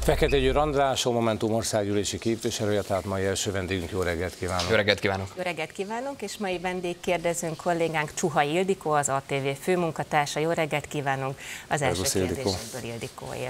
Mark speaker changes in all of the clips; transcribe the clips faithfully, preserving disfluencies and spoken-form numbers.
Speaker 1: Fekete Győr András, a Momentum országgyűlési képviselője, tehát mai első vendégünk. Jó reggelt kívánok!
Speaker 2: Jó reggelt kívánok!
Speaker 3: Jó reggelt kívánok, és mai vendégkérdezőnk kollégánk Csuha Ildikó, az á té vé főmunkatársa. Jó reggelt kívánunk! Az első kérdésekből Ildikóém.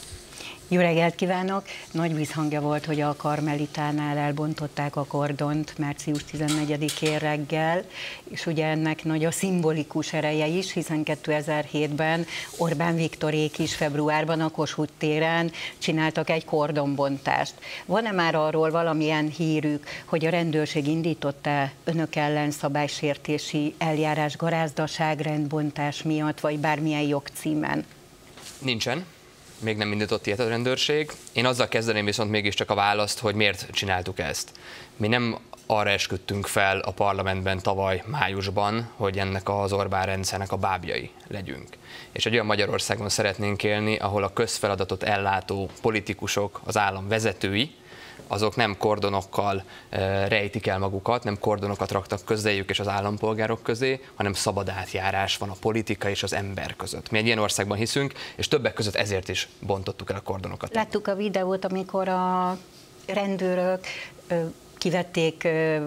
Speaker 4: Jó reggelt kívánok! Nagy vízhangja volt, hogy a Karmelitánál elbontották a kordont március tizennegyedikén reggel, és ugye ennek nagy a szimbolikus ereje is, hiszen kétezer-hétben Orbán Viktorék is februárban a Kossuth téren csináltak egy kordonbontást. Van-e már arról valamilyen hírük, hogy a rendőrség indított-e önök ellen szabálysértési eljárás garázdaság, rendbontás miatt, vagy bármilyen jogcímen?
Speaker 2: Nincsen. Még nem indított ilyet a rendőrség. Én azzal kezdeném viszont mégiscsak a választ, hogy miért csináltuk ezt. Mi nem arra esküdtünk fel a parlamentben tavaly májusban, hogy ennek az Orbán rendszernek a bábjai legyünk. És egy olyan Magyarországon szeretnénk élni, ahol a közfeladatot ellátó politikusok, az állam vezetői, azok nem kordonokkal rejtik el magukat, nem kordonokat raktak közéjük és az állampolgárok közé, hanem szabad átjárás van a politika és az ember között. Mi egy ilyen országban hiszünk, és többek között ezért is bontottuk el a kordonokat.
Speaker 4: Láttuk a videót, amikor a rendőrök kivették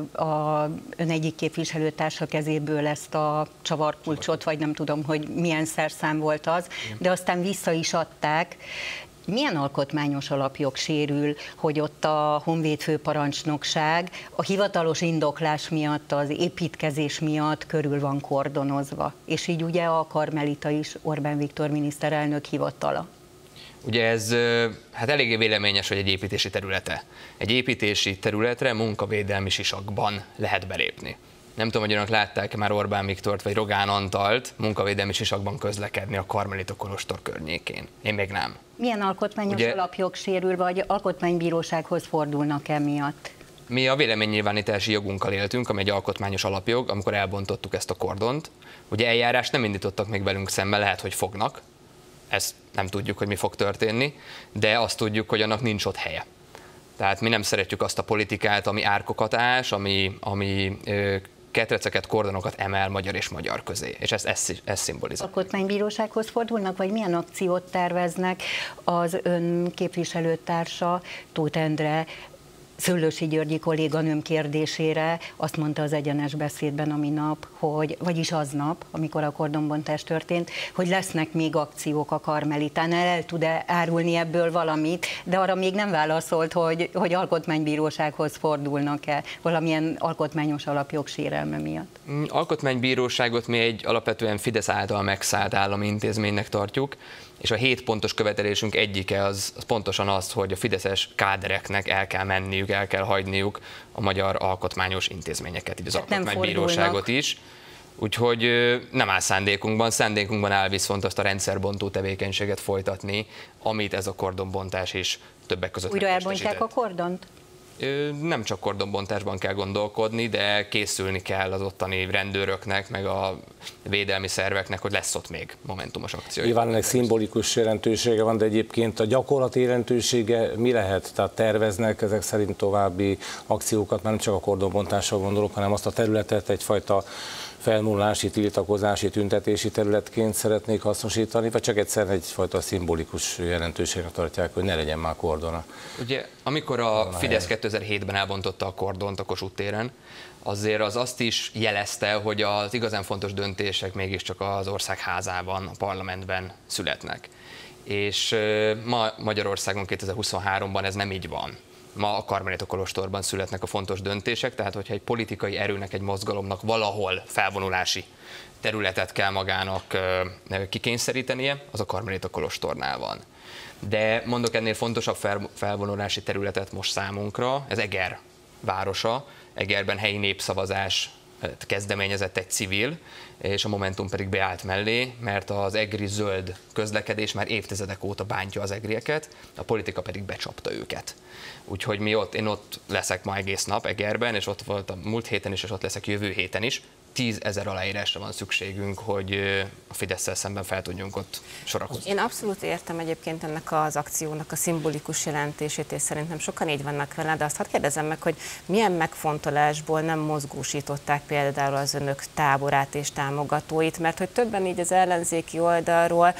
Speaker 4: a ön egyik képviselőtársa kezéből ezt a csavarkulcsot, vagy nem tudom, hogy milyen szerszám volt az, de aztán vissza is adták. Milyen alkotmányos alapjog sérül, hogy ott a Honvéd főparancsnokság a hivatalos indoklás miatt, az építkezés miatt körül van kordonozva, és így ugye a Karmelita is Orbán Viktor miniszterelnök hivatala?
Speaker 2: Ugye ez hát eléggé véleményes, hogy egy építési területe. Egy építési területre munkavédelmi sisakban lehet belépni. Nem tudom, hogy önök látták-e már Orbán Viktort vagy Rogán Antalt munkavédelmi sisakban közlekedni a Karmelita kolostor környékén. Én még nem.
Speaker 4: Milyen alkotmányos
Speaker 2: Ugye,
Speaker 4: alapjog sérül, vagy alkotmánybírósághoz fordulnak emiatt?
Speaker 2: Mi a véleménynyilvánítási jogunkkal éltünk, ami egy alkotmányos alapjog, amikor elbontottuk ezt a kordont. Ugye eljárást nem indítottak még velünk szemben, lehet, hogy fognak. Ezt nem tudjuk, hogy mi fog történni, de azt tudjuk, hogy annak nincs ott helye. Tehát mi nem szeretjük azt a politikát, ami árkokat ás, ami, ami ö, ketreceket, kordonokat emel magyar és magyar közé, és ezt, ezt, ezt szimbolizálja.
Speaker 4: Alkotmánybírósághoz fordulnak, vagy milyen akciót terveznek? Az ön képviselőtársa, Tóth Endre, Szőlősi Györgyi kolléganőm kérdésére azt mondta az Egyenes Beszédben a minap, hogy, vagyis aznap, amikor a kordonbontás történt, hogy lesznek még akciók a Karmelitánál, el tud-e árulni ebből valamit, de arra még nem válaszolt, hogy, hogy alkotmánybírósághoz fordulnak-e valamilyen alkotmányos alapjog sérelme miatt.
Speaker 2: Alkotmánybíróságot mi egy alapvetően Fidesz által megszállt állami intézménynek tartjuk, és a hét pontos követelésünk egyike az, az pontosan az, hogy a fideszes kádereknek el kell menniük, el kell hagyniuk a magyar alkotmányos intézményeket, így az
Speaker 4: hát
Speaker 2: alkotmánybíróságot is. Úgyhogy nem áll szándékunkban, szándékunkban áll viszont azt a rendszerbontó tevékenységet folytatni, amit ez a kordonbontás is többek között
Speaker 4: újra elbontják a kordont?
Speaker 2: Nem csak kordonbontásban kell gondolkodni, de készülni kell az ottani rendőröknek, meg a védelmi szerveknek, hogy lesz ott még momentumos akció.
Speaker 1: Nyilván ennek szimbolikus jelentősége van, de egyébként a gyakorlati jelentősége mi lehet? Tehát terveznek ezek szerint további akciókat, nem csak a kordonbontásra gondolok, hanem azt a területet egyfajta felnulási, tiltakozási, tüntetési területként szeretnék hasznosítani, vagy csak egyszerűen egyfajta szimbolikus jelentőségnek tartják, hogy ne legyen már kordona?
Speaker 2: Ugye, amikor a Fidesz kétezer-hétben elbontotta a kordont a Kossuth téren, azért az azt is jelezte, hogy az igazán fontos döntések mégiscsak az ország házában, a parlamentben születnek. És ma Magyarországon kétezer-huszonháromban ez nem így van. Ma a Karmelita kolostorban születnek a fontos döntések, tehát hogyha egy politikai erőnek, egy mozgalomnak valahol felvonulási területet kell magának kikényszerítenie, az a Karmelita kolostornál van. De mondok ennél fontosabb felvonulási területet most számunkra, ez Eger városa. Egerben helyi népszavazás kezdeményezett egy civil, és a Momentum pedig beállt mellé, mert az egri zöld közlekedés már évtizedek óta bántja az egrieket, a politika pedig becsapta őket. Úgyhogy mi ott, én ott leszek ma egész nap Egerben, és ott voltam múlt héten is, és ott leszek jövő héten is. tízezer aláírásra van szükségünk, hogy a Fidesszel szemben fel tudjunk ott sorakozni.
Speaker 3: Én abszolút értem egyébként ennek az akciónak a szimbolikus jelentését, és szerintem sokan így vannak vele, de azt hadd kérdezem meg, hogy milyen megfontolásból nem mozgósították például az önök táborát és támogatóit, mert hogy többen így az ellenzéki oldalról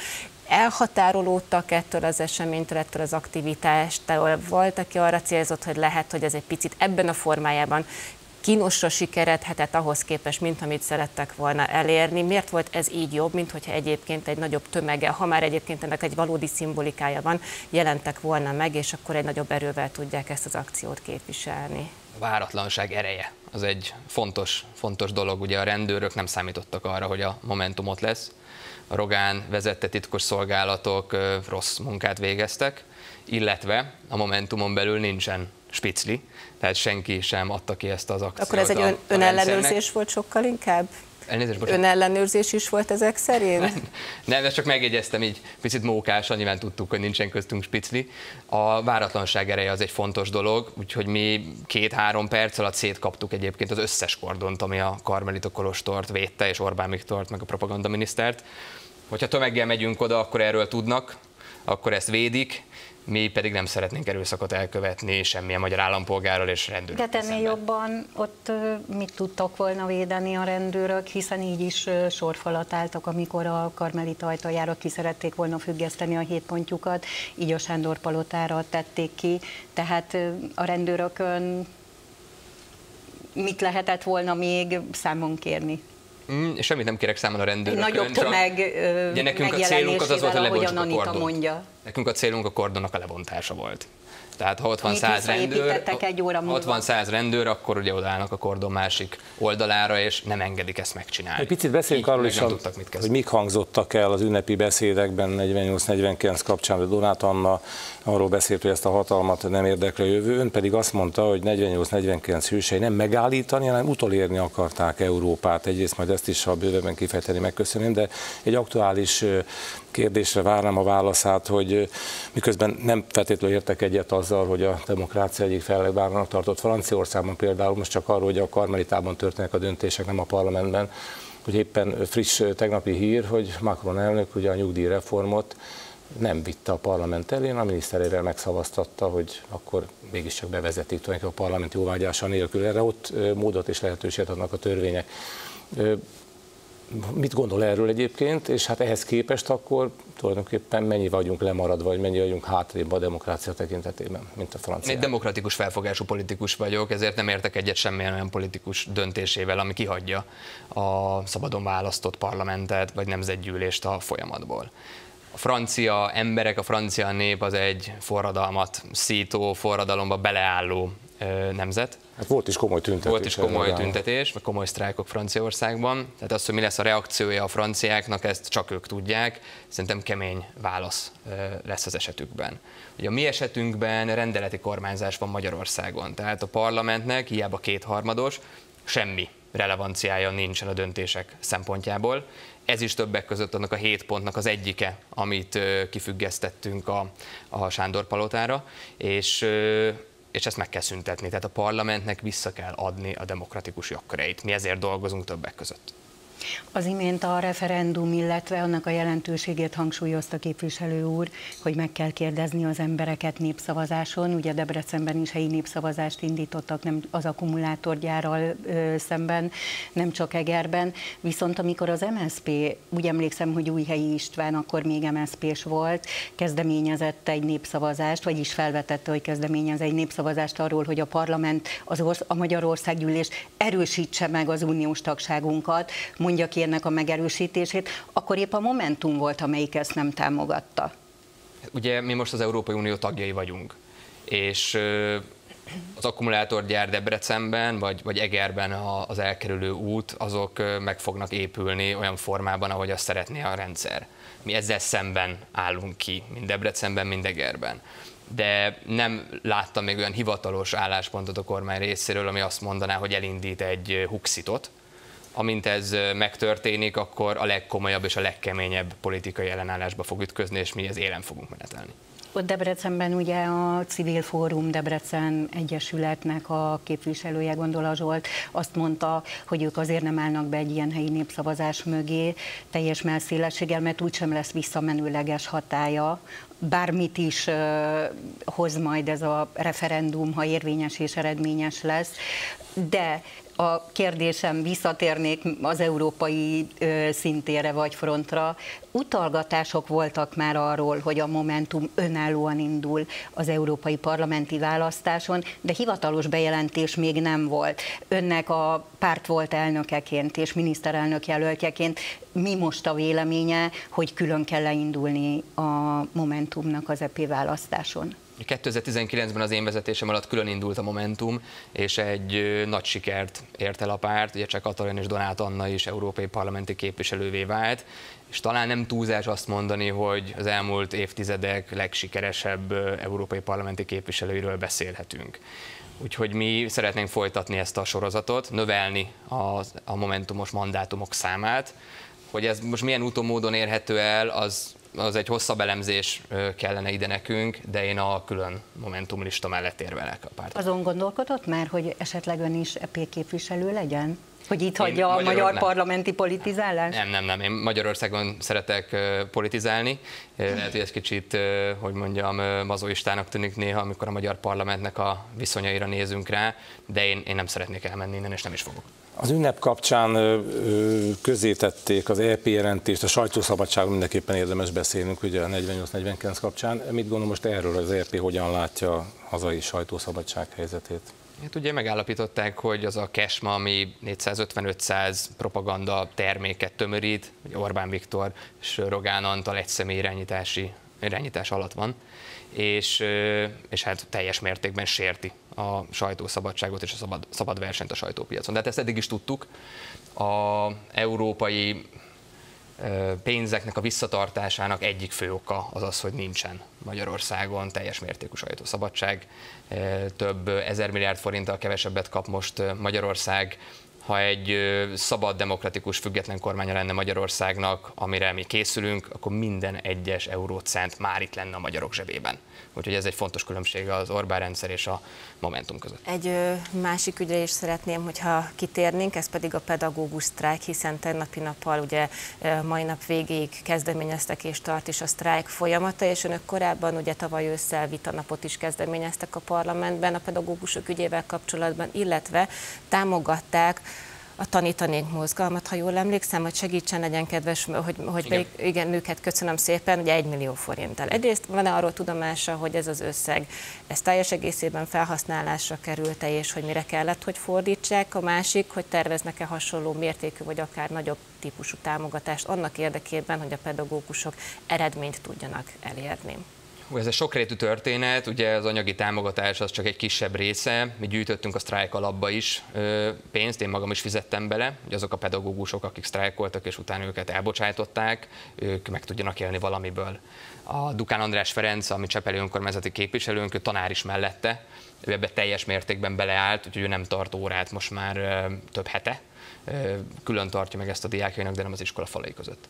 Speaker 3: elhatárolódtak ettől az eseménytől, ettől az aktivitástól? Volt, aki arra célzott, hogy lehet, hogy ez egy picit ebben a formájában kínosra sikeredhetett ahhoz képest, mint amit szerettek volna elérni. Miért volt ez így jobb, mint hogyha egyébként egy nagyobb tömege, ha már egyébként ennek egy valódi szimbolikája van, jelentek volna meg, és akkor egy nagyobb erővel tudják ezt az akciót képviselni?
Speaker 2: A váratlanság ereje az egy fontos, fontos dolog. Ugye a rendőrök nem számítottak arra, hogy a Momentum ott lesz. A Rogán vezette titkos szolgálatok rossz munkát végeztek, illetve a Momentumon belül nincsen spicli, tehát senki sem adta ki ezt az akciót.
Speaker 3: Akkor ez egy ön, önellenőrzés volt sokkal inkább? Önellenőrzés is volt ezek szerint?
Speaker 2: Nem, nem, ezt csak megjegyeztem így picit mókásan, nyilván tudtuk, hogy nincsen köztünk spicli. A váratlanság ereje az egy fontos dolog, úgyhogy mi két-három perc alatt szétkaptuk egyébként az összes kordont, ami a Karmelita Kolostort védte, és Orbán Viktort, meg a propagandaminisztert. Hogyha tömeggel megyünk oda, akkor erről tudnak, akkor ezt védik, mi pedig nem szeretnénk erőszakot elkövetni semmilyen magyar állampolgárral és rendőrrel.
Speaker 4: De ennél jobban ott mit tudtak volna védeni a rendőrök, hiszen így is sorfalat álltak, amikor a Karmelita ajtajára ki szerették volna függeszteni a hétpontjukat, így a Sándor palotára tették ki, tehát a rendőrökön mit lehetett volna még számon kérni?
Speaker 2: Mm, semmit nem kérek számon a rendőrökön.
Speaker 4: Nagyobb tömeg
Speaker 2: ugye nekünk a célunk az az volt, hogy lebontsuk a kordont.
Speaker 4: Mondja.
Speaker 2: Nekünk a célunk a kordonnak a lebontása volt. Tehát ha ott van száz rendőr, ott van száz rendőr, akkor ugye odaállnak a kordon másik oldalára, és nem engedik ezt megcsinálni.
Speaker 1: Egy picit beszéljünk arról is, tudtak, hogy mik hangzottak el az ünnepi beszédekben negyvennyolc negyvenkilenc kapcsán, de Donát Anna arról beszélt, hogy ezt a hatalmat nem érdekli a jövő, ön pedig azt mondta, hogy negyvennyolc negyvenkilenc hősei nem megállítani, hanem utolérni akarták Európát. Egyrészt majd ezt is, ha bővebben kifejteni, megköszönöm, de egy aktuális kérdésre várnám a válaszát, hogy miközben nem feltétlenül értek egyet azzal, hogy a demokrácia egyik fellegvárónak tartott Franciaországban például, most csak arról, hogy a Karmelitában történnek a döntések, nem a parlamentben, hogy éppen friss tegnapi hír, hogy Macron elnök ugye a nyugdíjreformot nem vitte a parlament elé, a miniszterével megszavaztatta, hogy akkor mégiscsak bevezetik tulajdonképpen a parlament jóvágyása nélkül. Erre ott módot és lehetőséget adnak a törvények. Mit gondol erről egyébként, és hát ehhez képest akkor tulajdonképpen mennyi vagyunk lemaradva, vagy mennyi vagyunk hátrébb a demokrácia tekintetében, mint a francia?
Speaker 2: Én demokratikus felfogású politikus vagyok, ezért nem értek egyet semmilyen olyan politikus döntésével, ami kihagyja a szabadon választott parlamentet, vagy nemzetgyűlést a folyamatból. A francia emberek, a francia nép az egy forradalmat szító, forradalomba beleálló nemzet.
Speaker 1: Hát volt is komoly tüntetés.
Speaker 2: Volt is komoly tüntetés, meg komoly sztrájkok Franciaországban. Tehát az, hogy mi lesz a reakciója a franciáknak, ezt csak ők tudják. Szerintem kemény válasz lesz az esetükben. Ugye a mi esetünkben rendeleti kormányzás van Magyarországon. Tehát a parlamentnek hiába kétharmados, semmi relevanciája nincsen a döntések szempontjából. Ez is többek között annak a hét pontnak az egyike, amit kifüggesztettünk a, a Sándor palotára, és és ezt meg kell szüntetni. Tehát a parlamentnek vissza kell adni a demokratikus jogköreit. Mi ezért dolgozunk többek között.
Speaker 4: Az imént a referendum, illetve annak a jelentőségét hangsúlyozta képviselő úr, hogy meg kell kérdezni az embereket népszavazáson. Ugye Debrecenben is helyi népszavazást indítottak, nem az akkumulátorgyárral ö, szemben, nem csak Egerben. Viszont amikor az em es zé pé, úgy emlékszem, hogy Újhelyi István akkor még em es zé pés volt, kezdeményezett egy népszavazást, vagyis felvetette, hogy kezdeményez egy népszavazást arról, hogy a parlament, az orsz- a Magyarországgyűlés erősítse meg az uniós tagságunkat, mondja ki ennek a megerősítését, akkor épp a Momentum volt, amelyik ezt nem támogatta.
Speaker 2: Ugye mi most az Európai Unió tagjai vagyunk, és az akkumulátorgyár Debrecenben, vagy, vagy Egerben az elkerülő út, azok meg fognak épülni olyan formában, ahogy azt szeretné a rendszer. Mi ezzel szemben állunk ki, mind Debrecenben, mind Egerben. De nem láttam még olyan hivatalos álláspontot a kormány részéről, ami azt mondaná, hogy elindít egy huxitot. Amint ez megtörténik, akkor a legkomolyabb és a legkeményebb politikai ellenállásba fog ütközni, és mi ez élen fogunk menetelni.
Speaker 4: Ott Debrecenben ugye a Civil Fórum Debrecen Egyesületnek a képviselője, Gondola Zsolt, azt mondta, hogy ők azért nem állnak be egy ilyen helyi népszavazás mögé teljes mellszélességgel, mert úgysem lesz visszamenőleges hatálya, bármit is uh, hoz majd ez a referendum, ha érvényes és eredményes lesz, de a kérdésem, visszatérnék az európai szintére vagy frontra. Utalgatások voltak már arról, hogy a Momentum önállóan indul az európai parlamenti választáson, de hivatalos bejelentés még nem volt. Önnek a párt volt elnökeként és miniszterelnök jelöltjeként mi most a véleménye, hogy külön kell leindulni a Momentumnak az é pé választáson?
Speaker 2: kétezer-tizenkilencben az én vezetésem alatt külön indult a Momentum, és egy nagy sikert ért el a párt, ugye Cseh Katalin és Donát Anna is európai parlamenti képviselővé vált, és talán nem túlzás azt mondani, hogy az elmúlt évtizedek legsikeresebb európai parlamenti képviselőiről beszélhetünk. Úgyhogy mi szeretnénk folytatni ezt a sorozatot, növelni a, a momentumos mandátumok számát. Hogy ez most milyen úton, módon érhető el, az, az egy hosszabb elemzés kellene ide nekünk, de én a külön Momentum lista mellett érvelek a párt. Azon
Speaker 4: gondolkodott már, hogy esetleg ön is é pé képviselő legyen? Hogy itt hagyja a magyar nem. parlamenti politizálást?
Speaker 2: Nem, nem, nem. Én Magyarországon szeretek politizálni. Lehet, hogy ez kicsit, hogy mondjam, mazoistának tűnik néha, amikor a magyar parlamentnek a viszonyaira nézünk rá, de én, én nem szeretnék elmenni innen, és nem is fogok.
Speaker 1: Az ünnep kapcsán közzétették az é pé jelentést, a sajtószabadságról mindenképpen érdemes beszélnünk, ugye a negyvennyolc negyvenkilenc kapcsán. Mit gondol most erről az é pé hogyan látja a hazai sajtószabadság helyzetét?
Speaker 2: Hát ugye megállapították, hogy az a kesma, ami négyszázötven-ötszáz propaganda terméket tömörít, hogy Orbán Viktor és Rogán Antal egyszemély irányítási irányítás alatt van, és, és hát teljes mértékben sérti a sajtószabadságot és a szabad, szabad versenyt a sajtópiacon. De hát ezt eddig is tudtuk. Az európai pénzeknek a visszatartásának egyik fő oka az az, hogy nincsen Magyarországon teljes mértékű sajtószabadság. Több ezer milliárd forinttal kevesebbet kap most Magyarország. Ha egy szabad, demokratikus, független kormánya lenne Magyarországnak, amire mi készülünk, akkor minden egyes eurócent már itt lenne a magyarok zsebében. Úgyhogy ez egy fontos különbség az Orbán rendszer és a Momentum között.
Speaker 3: Egy másik ügyre is szeretném, hogyha kitérnénk, ez pedig a pedagógus sztrájk, hiszen tegnapi nappal, ugye mai nap végéig kezdeményeztek és tart is a sztrájk folyamata, és önök korábban ugye tavaly ősszel vitanapot is kezdeményeztek a parlamentben a pedagógusok ügyével kapcsolatban, illetve támogatták a Tanítanénk mozgalmat, ha jól emlékszem, hogy segítsen, legyen kedves, hogy, hogy igen. Be, igen, őket köszönöm szépen, ugye egy millió forinttal. Egyrészt van-e arról tudomása, hogy ez az összeg, ez teljes egészében felhasználásra került-e, és hogy mire kellett, hogy fordítsák? A másik, hogy terveznek-e hasonló mértékű, vagy akár nagyobb típusú támogatást annak érdekében, hogy a pedagógusok eredményt tudjanak elérni?
Speaker 2: Ez egy sokrétű történet, ugye az anyagi támogatás az csak egy kisebb része. Mi gyűjtöttünk a sztrájk alapba is pénzt, én magam is fizettem bele, hogy azok a pedagógusok, akik sztrájkoltak és utána őket elbocsájtották, ők meg tudjanak élni valamiből. A Dukán András Ferenc, ami csepeli önkormányzati képviselőnk, ő tanár is mellette, ő ebbe teljes mértékben beleállt, úgyhogy ő nem tart órát most már több hete. Külön tartja meg ezt a diákjainak, de nem az iskola falai között.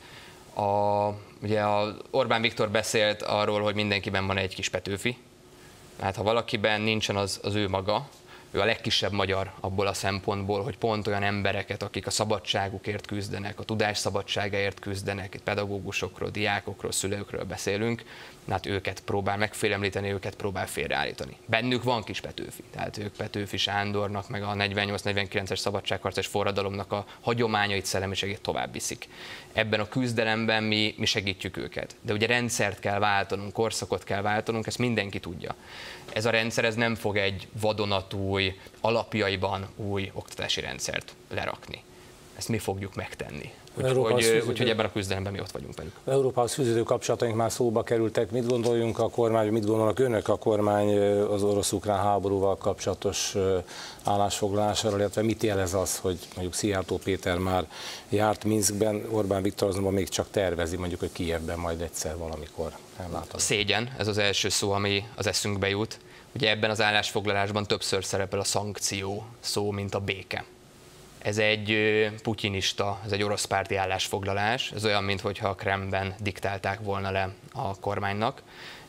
Speaker 2: A, ugye a Orbán Viktor beszélt arról, hogy mindenkiben van egy kis Petőfi. Hát ha valakiben nincsen, az, az ő maga. Ő a legkisebb magyar abból a szempontból, hogy pont olyan embereket, akik a szabadságukért küzdenek, a tudás szabadságáért küzdenek, itt pedagógusokról, diákokról, szülőkről beszélünk, hát őket próbál megfélemlíteni, őket próbál félreállítani. Bennük van kis Petőfi, tehát ők Petőfi Sándornak, meg a negyvennyolc negyvenkilences szabadságharcos forradalomnak a hagyományait, szellemiségét tovább viszik. Ebben a küzdelemben mi, mi segítjük őket. De ugye rendszert kell váltanunk, korszakot kell váltanunk, ezt mindenki tudja. Ez a rendszer ez nem fog egy vadonatúj, alapjaiban új oktatási rendszert lerakni. Ezt mi fogjuk megtenni. Úgyhogy úgy, ebben a küzdelemben mi ott vagyunk velük.
Speaker 1: Európához fűződő kapcsolataink már szóba kerültek. Mit gondoljunk a kormány, mit gondolnak önök a kormány az orosz-ukrán háborúval kapcsolatos állásfoglalásáról, illetve mit jelez az, hogy mondjuk Szijjártó Péter már járt Minszkben, Orbán Viktor azonban még csak tervezi, mondjuk, hogy Kijevben majd egyszer valamikor ellátogat.
Speaker 2: Szégyen, ez az első szó, ami az eszünkbe jut. Ugye ebben az állásfoglalásban többször szerepel a szankció szó, mint a béke. Ez egy putyinista, ez egy orosz párti állásfoglalás, ez olyan, mintha a Kremlben diktálták volna le a kormánynak,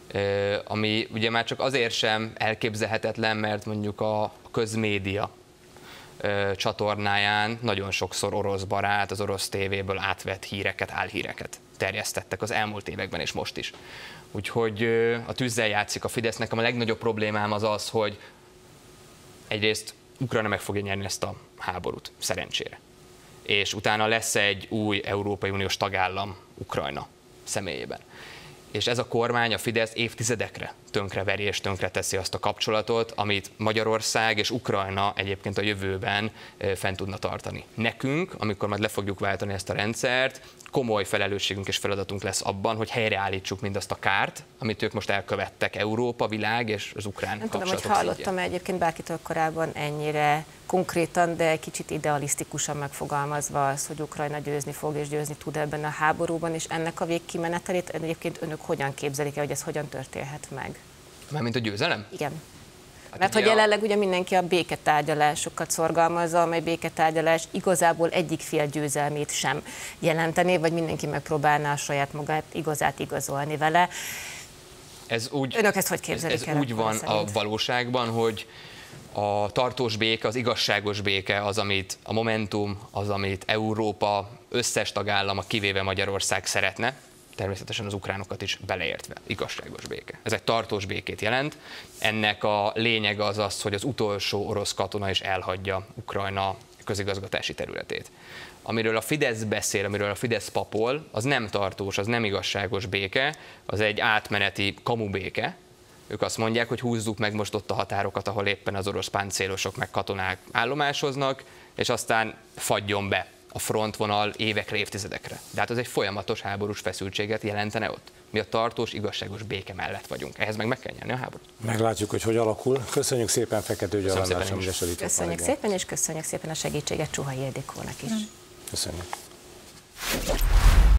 Speaker 2: ami ugye már csak azért sem elképzelhetetlen, mert mondjuk a közmédia csatornáján nagyon sokszor orosz barát, az orosz tévéből átvett híreket, álhíreket terjesztettek az elmúlt években és most is. Úgyhogy a tűzzel játszik a Fidesz. Nekem a legnagyobb problémám az az, hogy egyrészt Ukrajna meg fogja nyerni ezt a háborút, szerencsére. És utána lesz egy új Európai Uniós tagállam Ukrajna személyében. És ez a kormány, a Fidesz évtizedekre tönkreveri és tönkreteszi azt a kapcsolatot, amit Magyarország és Ukrajna egyébként a jövőben fent tudna tartani. Nekünk, amikor majd le fogjuk váltani ezt a rendszert, komoly felelősségünk és feladatunk lesz abban, hogy helyreállítsuk mindazt a kárt, amit ők most elkövettek Európa, világ és az ukrán
Speaker 3: Nem
Speaker 2: kapcsolatok
Speaker 3: tudom, hogy hallottam -e egyébként bárkitől korábban ennyire konkrétan, de kicsit idealisztikusan megfogalmazva az, hogy Ukrajna győzni fog és győzni tud ebben a háborúban, és ennek a végkimenetelét egyébként önök hogyan képzelik el, hogy ez hogyan történhet meg?
Speaker 2: Mármint a győzelem?
Speaker 3: Igen.
Speaker 2: Hát
Speaker 3: Mert hogy jelenleg ugye mindenki a béketárgyalásokat szorgalmazza, amely béketárgyalás igazából egyik fél győzelmét sem jelentené, vagy mindenki megpróbálná a saját magát igazát igazolni vele.
Speaker 2: Ez úgy,
Speaker 3: Önök ezt hogy képzelik
Speaker 2: ez
Speaker 3: el?
Speaker 2: Ez úgy van
Speaker 3: szerint?
Speaker 2: a valóságban, hogy a tartós béke, az igazságos béke az, amit a Momentum, az, amit Európa összes tagállama, kivéve Magyarország szeretne, természetesen az ukránokat is beleértve, igazságos béke. Ez egy tartós békét jelent. Ennek a lényeg az az, hogy az utolsó orosz katona is elhagyja Ukrajna közigazgatási területét. Amiről a Fidesz beszél, amiről a Fidesz papol, az nem tartós, az nem igazságos béke, az egy átmeneti kamubéke. Ők azt mondják, hogy húzzuk meg most ott a határokat, ahol éppen az orosz páncélosok meg katonák állomásoznak, és aztán fagyjon be a frontvonal évekre, évtizedekre. De hát ez egy folyamatos háborús feszültséget jelentene ott. Mi a tartós, igazságos béke mellett vagyunk. Ehhez meg meg kell nyerni a háborút.
Speaker 1: Meglátjuk, hogy hogy alakul. Köszönjük szépen Fekete Gyarmát,
Speaker 3: Köszönjük szépen, és köszönjük szépen a segítséget Csuhai Ildikónak is.
Speaker 1: Köszönjük.